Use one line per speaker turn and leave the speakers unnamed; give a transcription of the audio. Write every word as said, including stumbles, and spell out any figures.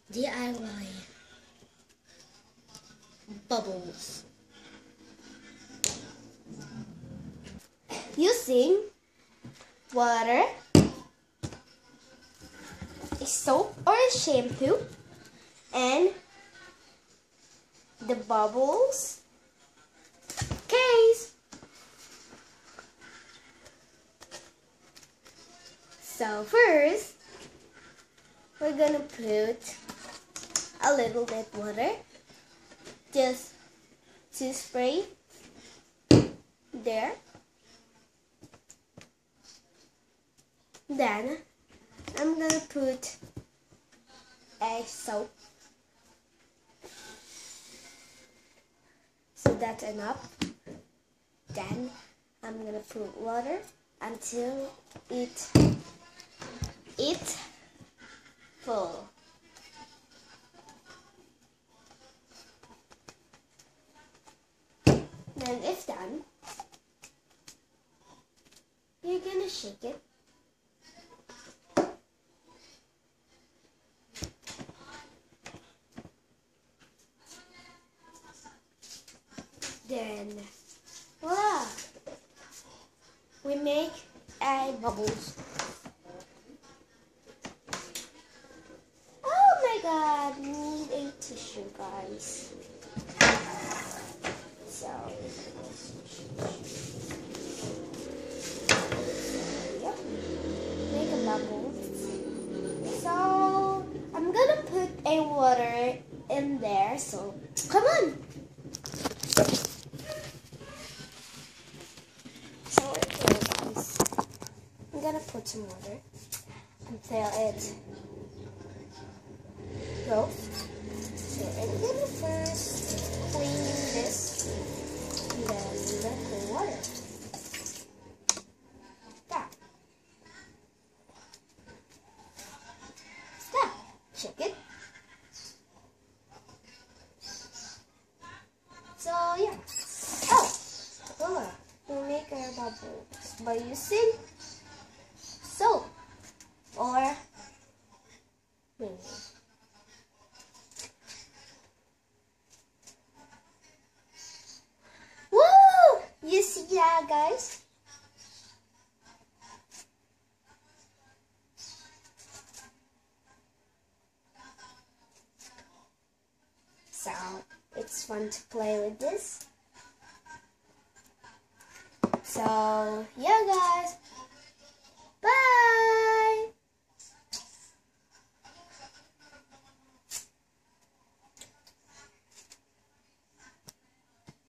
D I Y bubbles. Using water, a soap or a shampoo, and the bubbles case. So first, we're gonna put a little bit water just to spray there. Then I'm gonna put a soap. So that's enough. Then I'm gonna put water until it it full. Then if done, you're gonna shake it. Then, voila! We make a bubbles. Oh my god, we need a tissue, guys. So, yep, make a bubble. So, I'm gonna put a water in there, so come on! So, okay, guys, I'm gonna put some water until it goes. So, I'm gonna first clean this, and then let the water. Stop. Stop. Check it. So, yeah. Oh, voila. We make our bubbles by using soap or vinegar. Woo! You see that, guys? So, it's fun to play with this. So, yeah, guys.